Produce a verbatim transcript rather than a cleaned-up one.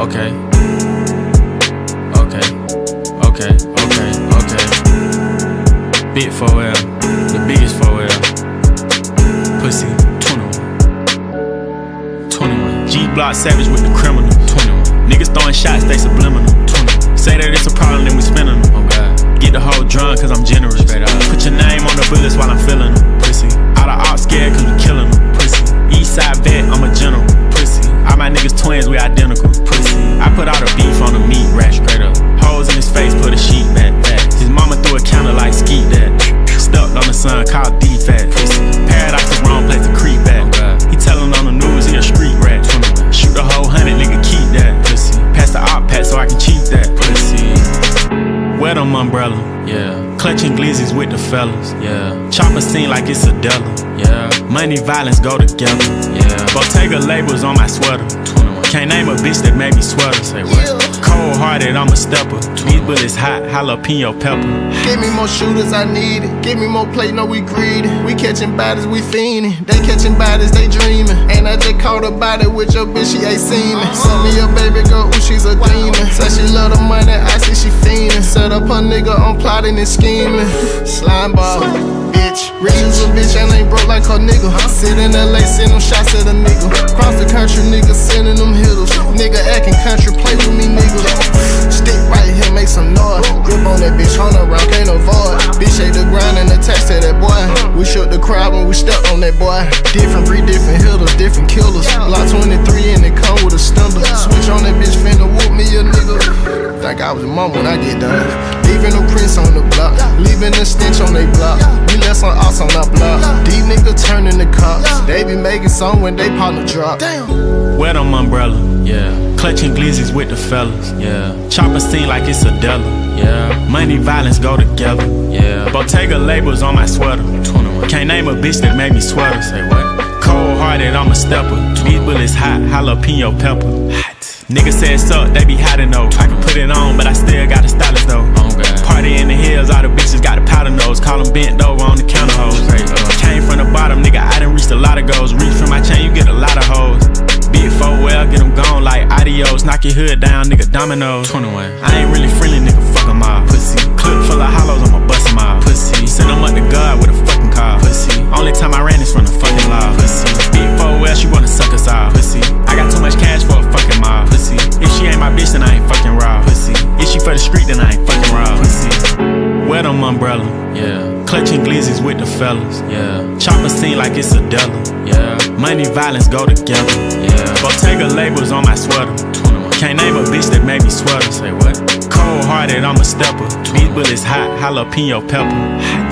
Okay. Okay. Okay. Okay. Okay. Big four L. The biggest four L. Pussy. twenty-one. twenty-one. G-Block savage with the criminal. twenty-one. Niggas throwing shots, they subliminal. twenty-one. Say that it's a problem, then we spinning them. Oh God. Get the whole drunk, cause I'm generous. Put your name on the bullets while I'm feeling them. Pussy. All the ops scared cause we killing them. Pussy. Eastside vet, I'm a general. Pussy. All my niggas twins, we identical. Pussy. I put all the beef on the meat rack straight up. Holes in his face, put a sheet back back. His mama threw a counter like skeet that. Stuck on the sun, called D-Fat. Pussy. Paradise the wrong place to creep at. Oh he tellin' on the news, he a street rat. Shoot the whole hundred, nigga, keep that. Pussy. Pass the op pack so I can cheat that. Pussy. Wear them umbrella. Yeah. Clutching glizzies with the fellas. Yeah. Chopper scene like it's a Della. Yeah. Money, violence go together. Yeah. Bottega labels on my sweater. twenty-one. Can't name a bitch that made me sweater. Say what? Yeah. Cold hearted, I'm a stepper. These bullets hot, jalapeno pepper. Give me more shooters, I need it. Give me more plate, no we greedy. We catching bodies, we fiending. They catching bodies, they dreaming. And I just caught a body with your bitch, she ain't seen me. Send me a baby girl, ooh, she's a demon. Said she love the money, I see she fiending. Set up her nigga on plotting and scheming. Slime ball, bitch. Rich as a bitch and ain't broke like her nigga. Sit in L A, send them shots at a nigga. Cross the country, nigga, sending them hitters. Nigga acting country, play with me, nigga. Stick right here, make some noise. Grip on that bitch, on around, can't avoid. Bitch shake the ground and attach to that boy. We shook the crowd when we stepped on that boy. Different breed, different hitters, different killers. Block twenty-three and it come with a stumble. Switch on that bitch, finna whoop me a nigga. Think I was a mom when I get done. Leaving them prints on the block, leaving the stench on they block. We left some ops on our block. These niggas turning the cops. They be making song when they partner drop. Wear them umbrella. Yeah. Clutching glizzies with the fellas. Yeah. Chopper scene like it's a Della. Yeah. Money, violence go together. Yeah. Bottega labels on my sweater. twenty-one. Can't name a bitch that made me sweater. Say what? Cold hearted, I'm a stepper. These bullets hot, jalapeno pepper. Hot. Niggas say it's up, they be hiding though. I can put it on, but I still got a stylist though. Oh party in the hills, all the bitches got a powder nose. Call them bent over on the counter hoes. Came from the bottom, nigga, I done reached a lot of goals. Reach from my chain, you get a lot of hoes. Big four well, get them gone like adios. Knock your hood down, nigga, dominoes. twenty-one. I ain't really friendly, nigga, fuck 'em all. Pussy. Clip full of hollows, I'ma bust 'em all. Pussy. Send 'em up to God with a fucking car. Pussy. Only time I ran is from the fucking law. Pussy. Big four well, she wanna suck us all. Pussy. I got too much cash for a fucking mob. Pussy. If she ain't my bitch, then I ain't fucking raw. Pussy. If she for the street, then I ain't fucking raw. Pussy. Wear them umbrella. Yeah. Clutching glizzies with the fellas. Yeah. Chopper scene like it's a Della. Yeah. Money, violence go together. Yeah. Bottega labels on my sweater. twenty-one. Can't name a bitch that made me sweater. Say what? Cold hearted, I'm a stepper. These bullets hot, jalapeno pepper. Hot.